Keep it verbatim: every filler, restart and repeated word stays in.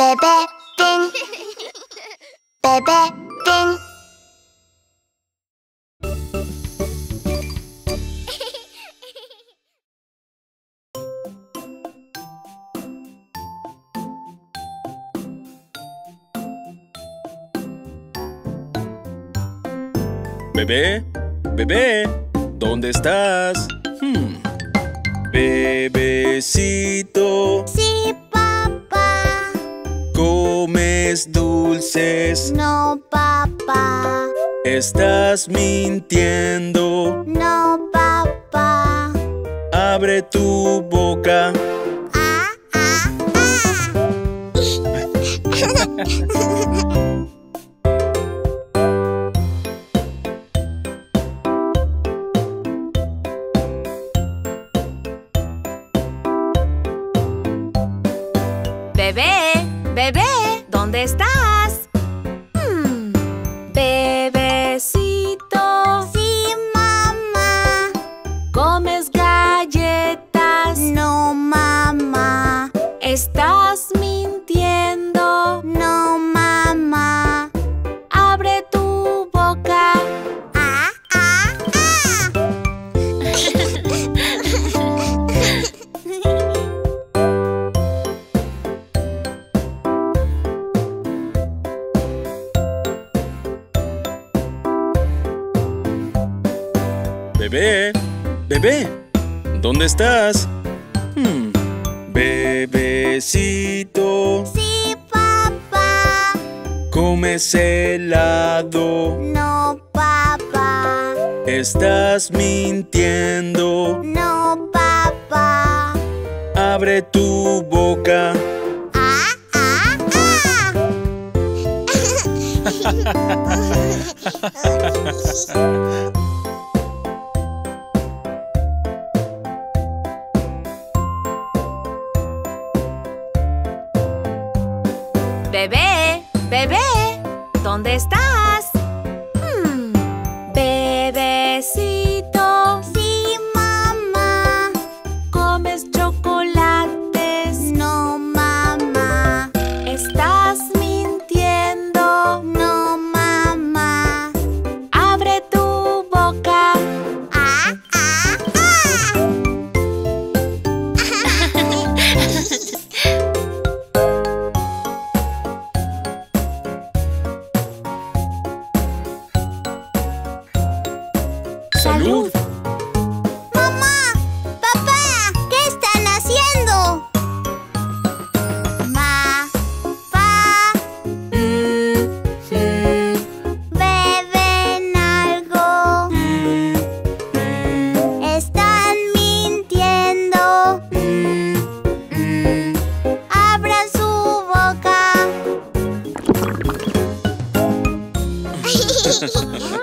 Bebé Pin. Bebé Pin. Bebé, bebé, ¿dónde estás? Hmm. Bebecito. Sí, papá. ¿Comes dulces? No, papá. ¿Estás mintiendo? No, papá. Abre tu boca. Ah, ah, ah. Bebé, bebé, ¿dónde estás? Hmm. Bebecito. Sí, mamá. ¿Comes galletas? No, mamá. ¿Estás mintiendo? No, mamá. Abre tu boca. Ah, ah, ah. Bebé, bebé, ¿dónde estás? Hmm. Bebecito. Sí, papá. ¿Comes helado? No, papá. ¿Estás mintiendo? No, papá. Abre tu boca. Ah, ah, ah. Bebé, bebé, ¿dónde estás? Hmm. Bebecito. Sí, mamá. ¿Comes chocolates? No, mamá. ¿Estás mintiendo? No, mamá. Abre tu boca. Ah, ah, ah. ¡Salud! Mamá, papá, ¿qué están haciendo? Ma, pa, beben algo. Están mintiendo. Abran su boca.